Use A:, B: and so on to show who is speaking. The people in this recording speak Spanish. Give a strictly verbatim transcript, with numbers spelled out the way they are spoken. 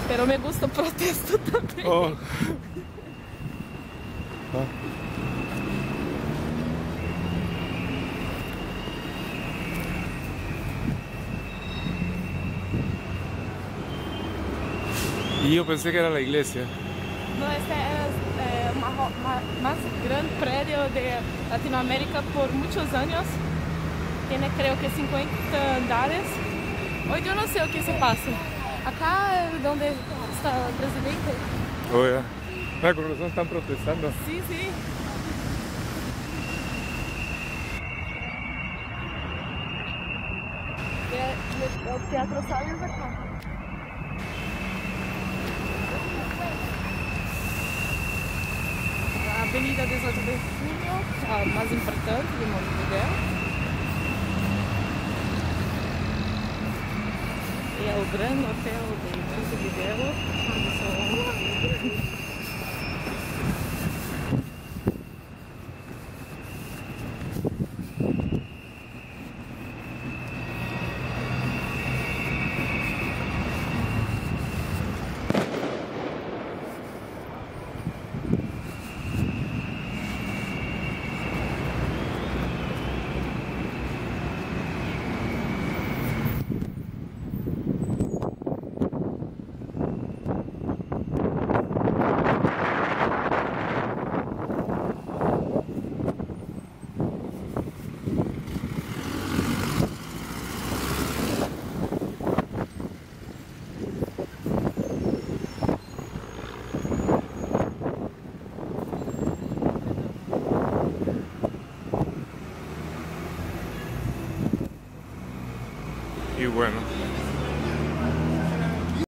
A: pero me gusta protesto también.
B: Oh. Ah. Y yo pensé que era la iglesia.
A: No, este es eh, ma- ma- más gran predio de Latinoamérica por muchos años. Tiene creo que cincuenta andares. Hoy yo no sé lo que se pasa. Acá es donde está el presidente.
B: Oh, ya. Ah, con razón están protestando.
A: Sí, sí. El, el teatro sale es acá. A Avenida dezoito de Junio, a mais importante de Montevideo. E é o grande hotel de Montevideo, onde são...
B: Y bueno.